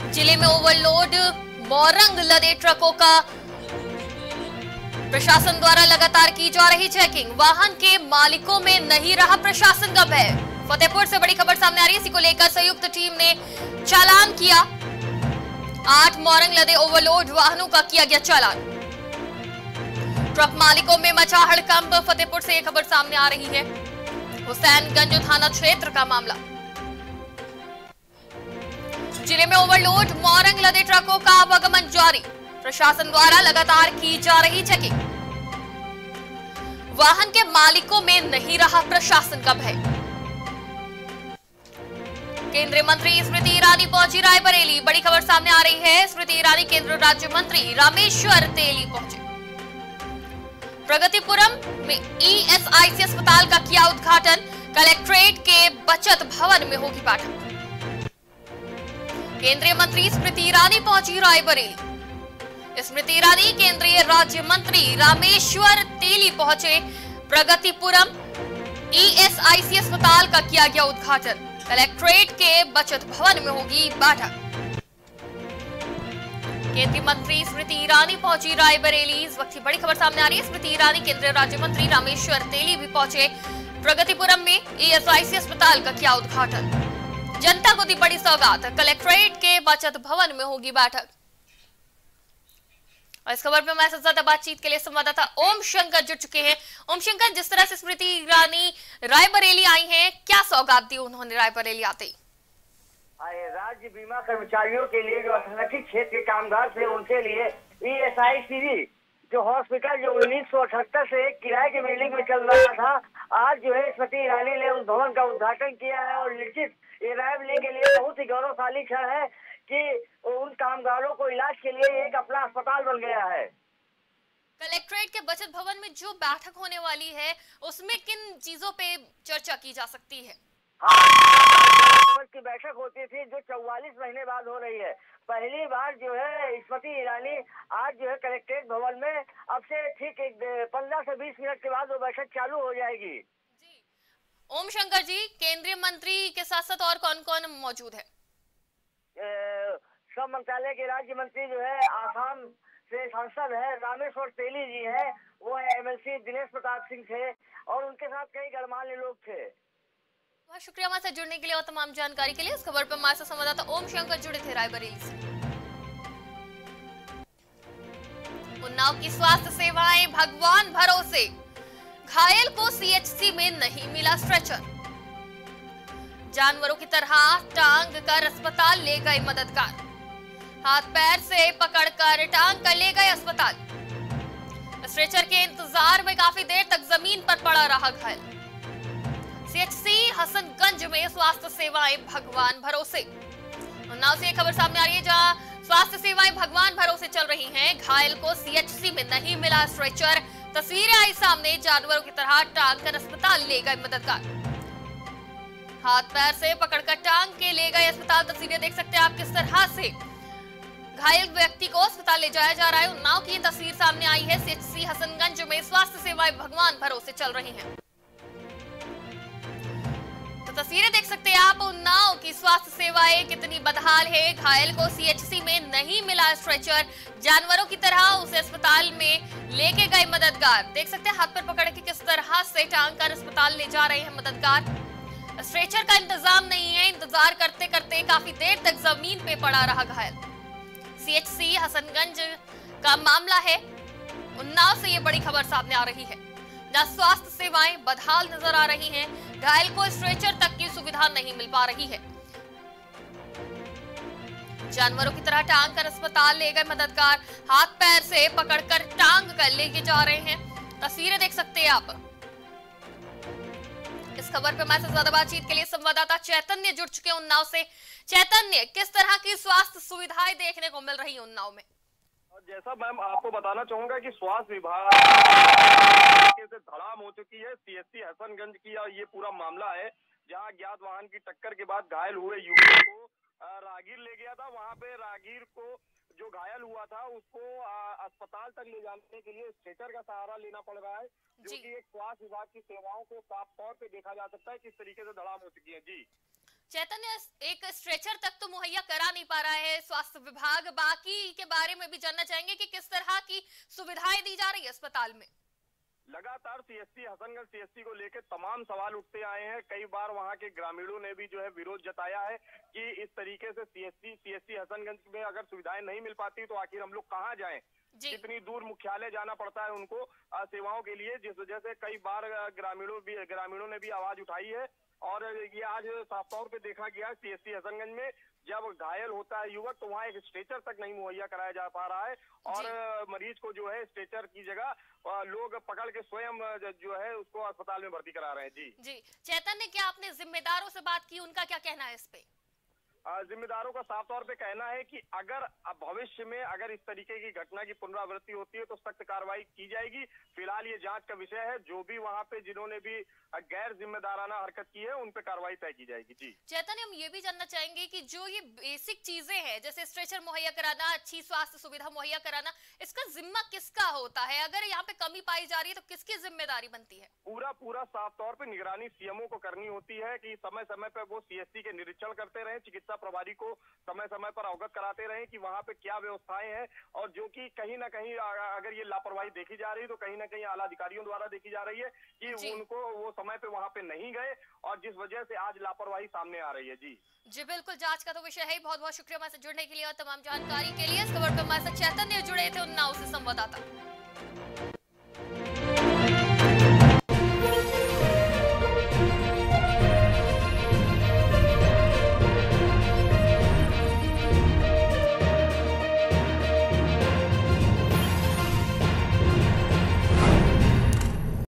जिले में ओवरलोड मोरंग लदे ट्रकों का प्रशासन द्वारा लगातार की जा रही चेकिंग। वाहन के मालिकों में नहीं रहा प्रशासन का भय। फतेहपुर से बड़ी खबर सामने आ रही है। इसी को लेकर संयुक्त टीम ने चालान किया। 8 मोरंग लदे ओवरलोड वाहनों का किया गया चालान। ट्रक मालिकों में मचा हड़कंप। फतेहपुर से यह खबर सामने आ रही है। हुसैनगंज थाना क्षेत्र का मामला। जिले में ओवरलोड मोरंग लदे ट्रकों का आवागमन जारी। प्रशासन द्वारा लगातार की जा रही चेकिंग। वाहन के मालिकों में नहीं रहा प्रशासन का भय। केंद्रीय मंत्री स्मृति ईरानी पहुंची रायबरेली। बड़ी खबर सामने आ रही है। स्मृति ईरानी केंद्रीय राज्य मंत्री रामेश्वर तेली पहुंचे। प्रगतिपुरम में ईएसआईसी अस्पताल का किया उद्घाटन। कलेक्ट्रेट के बचत भवन में होगी बैठक। केंद्रीय मंत्री स्मृति ईरानी पहुंची रायबरेली। स्मृति ईरानी केंद्रीय राज्य मंत्री रामेश्वर तेली पहुंचे। प्रगतिपुरम ईएसआईसी अस्पताल का किया गया उद्घाटन। कलेक्ट्रेट के बचत भवन में होगी बैठक। केंद्रीय मंत्री स्मृति ईरानी पहुंची रायबरेली। इस वक्त की बड़ी खबर सामने आ रही है। स्मृति ईरानी केंद्रीय राज्य मंत्री रामेश्वर तेली भी पहुंचे। प्रगतिपुरम में ईएसआईसी अस्पताल का किया उद्घाटन। जनता को दी बड़ी सौगात। कलेक्ट्रेट के बचत भवन में होगी बैठक। और इस खबर पर हमारे साथ ज्यादा बातचीत के लिए संवाददाता ओम शंकर जुड़ चुके हैं। ओम शंकर, जिस तरह से स्मृति ईरानी रायबरेली आई हैं, क्या सौगात दी उन्होंने रायबरेली आते ही? राज्य बीमा कर्मचारियों के लिए जो असंगठित क्षेत्र के कामगार थे उनके लिए ईएसआईसी जो हॉस्पिटल जो 1978 से किराए की बिल्डिंग में चल रहा था, आज जो है स्मृति ईरानी ने उस भवन का उद्घाटन किया है। और निश्चित ये रायबरेली के लिए बहुत ही गौरवशाली क्षण है कि उन कामगारों को इलाज के लिए एक अपना अस्पताल बन गया है। कलेक्ट्रेट के बचत भवन में जो बैठक होने वाली है उसमें किन चीजों पे चर्चा की जा सकती है? हाँ, की बैठक होती थी जो 44 महीने बाद हो रही है। पहली बार जो है स्मृति ईरानी आज जो है कलेक्ट्रेट भवन में अब से ठीक 15 से 20 मिनट के बाद वो बैठक चालू हो जाएगी। जी ओम शंकर जी, केंद्रीय मंत्री के साथ साथ और कौन कौन मौजूद है? श्रम मंत्रालय के राज्य मंत्री जो है आसाम से सांसद है रामेश्वर तेली जी है, वो है एमएलसी दिनेश प्रताप सिंह थे और उनके साथ कई गणमान्य लोग थे। बहुत शुक्रिया हमारे साथ जुड़ने के लिए और तमाम जानकारी के लिए। इस खबर पर हमारे साथ संवाददाता ओम शंकर जुड़े थे रायबरेली से। उन्नाव की स्वास्थ्य सेवाएं भगवान भरोसे। घायल को सीएचसी में नहीं मिला स्ट्रेचर। जानवरों की तरह टांग कर अस्पताल ले गए मददगार। हाथ पैर से पकड़कर टांग कर ले गए अस्पताल। स्ट्रेचर के इंतजार में काफी देर तक जमीन पर पड़ा रहा घायल। सीएचसी हसनगंज में स्वास्थ्य सेवाएं भगवान भरोसे। उन्नाव से खबर सामने आ रही है जहां स्वास्थ्य सेवाएं भगवान भरोसे चल रही हैं। घायल को सीएचसी में नहीं मिला स्ट्रेचर। तस्वीरें आई सामने। जानवरों की तरह टांग कर अस्पताल ले गए मददगार। हाथ पैर से पकड़कर टांग के ले गए अस्पताल। तस्वीरें देख सकते हैं आप किस तरह से घायल व्यक्ति को अस्पताल ले जाया जा रहा है। उन्नाव की तस्वीर सामने आई है। सीएचसी हसनगंज में स्वास्थ्य सेवाएं भगवान भरोसे चल रही हैं। तो तस्वीरें देख सकते हैं आप उन्नाव की स्वास्थ्य सेवाएं कितनी बदहाल है। घायल को सीएचसी में नहीं मिला स्ट्रेचर। जानवरों की तरह उसे अस्पताल में लेके गए मददगार। देख सकते हैं हाथ पर पकड़ के किस तरह से टांग कर अस्पताल ले जा रहे हैं मददगार। स्ट्रेचर का इंतजाम नहीं है। इंतजार करते करते काफी देर तक जमीन पे पड़ा रहा घायल। सीएचसी हसनगंज का मामला है। उन्नाव से ये बड़ी खबर सामने आ रही है जहां स्वास्थ्य सेवाएं बदहाल नजर आ रही हैं। घायल को स्ट्रेचर तक की सुविधा नहीं मिल पा रही है। जानवरों की तरह टांग कर अस्पताल ले गए मददगार। हाथ पैर से पकड़कर टांग कर लेके जा रहे हैं। तस्वीरें देख सकते हैं आप। इस खबर पे हमारे साथ ज्यादा बातचीत के लिए संवाददाता चैतन्य जुड़ चुके हैं उन्नाव से। चैतन्य, किस तरह की स्वास्थ्य सुविधाएं देखने को मिल रही है उन्नाव में? जैसा मैम आपको बताना चाहूंगा कि स्वास्थ्य विभाग से धड़ाम हो चुकी है। सीएचसी हसनगंज की ये पूरा मामला है जहां अज्ञात वाहन की टक्कर के बाद घायल हुए युवक को राहगीर ले गया था। वहां पे राहगीर को जो घायल हुआ था उसको अस्पताल तक ले जाने के लिए स्ट्रेचर का सहारा लेना पड़ रहा है, जो कि एक स्वास्थ्य विभाग की सेवाओं को साफ तौर पे देखा जा सकता है किस तरीके से धड़ाम हो चुकी है। जी चैतन्य, एक स्ट्रेचर तक तो मुहैया करा नहीं पा रहा है स्वास्थ्य विभाग, बाकी के बारे में भी जानना चाहेंगे कि किस तरह की सुविधाएं दी जा रही है अस्पताल में। लगातार सीएससी हसनगंज सीएससी को लेकर तमाम सवाल उठते आए हैं। कई बार वहां के ग्रामीणों ने भी जो है विरोध जताया है कि इस तरीके से सीएससी हसनगंज में अगर सुविधाएं नहीं मिल पाती तो आखिर हम लोग कहाँ जाएं। कितनी दूर मुख्यालय जाना पड़ता है उनको सेवाओं के लिए, जिस वजह से कई बार ग्रामीणों ने भी आवाज उठाई है। और ये आज साफ तौर पे देखा गया सीएससी हसनगंज में जब घायल होता है युवक तो वहाँ एक स्ट्रेचर तक नहीं मुहैया कराया जा पा रहा है और मरीज को जो है स्ट्रेचर की जगह लोग पकड़ के स्वयं जो है उसको अस्पताल में भर्ती करा रहे हैं। जी चैतन्य, क्या आपने जिम्मेदारों से बात की, उनका क्या कहना है इस पे? जिम्मेदारों का साफ तौर पे कहना है कि अगर भविष्य में अगर इस तरीके की घटना की पुनरावृत्ति होती है तो सख्त कार्रवाई की जाएगी। फिलहाल ये जांच का विषय है, जो भी वहां पे जिन्होंने भी गैर जिम्मेदाराना हरकत की है उन पे कार्रवाई तय की जाएगी। जी चैतन्य, हम ये भी जानना चाहेंगे कि जो ये बेसिक चीजें हैं जैसे स्ट्रेचर मुहैया कराना, अच्छी स्वास्थ्य सुविधा मुहैया कराना, इसका जिम्मा किसका होता है? अगर यहाँ पे कमी पाई जा रही है तो किसकी जिम्मेदारी बनती है? पूरा साफ तौर पे निगरानी सीएमओ को करनी होती है कि समय समय पर वो सीएससी के निरीक्षण करते रहे, चिकित्सा प्रभारी को समय समय पर अवगत कराते रहे कि वहां पे क्या व्यवस्थाएं हैं और जो कि कहीं ना कहीं अगर ये लापरवाही देखी जा रही है तो कहीं ना कहीं आला अधिकारियों द्वारा देखी जा रही है कि उनको वो समय पे वहां पे नहीं गए और जिस वजह से आज लापरवाही सामने आ रही है। जी बिल्कुल, जांच का तो विषय है। बहुत बहुत शुक्रिया हमारे से जुड़ने के लिए और तमाम जानकारी के लिए। इस खबर पर हमारे साथ चैतन्य जुड़े थे, उन्नाव से संवाददाता।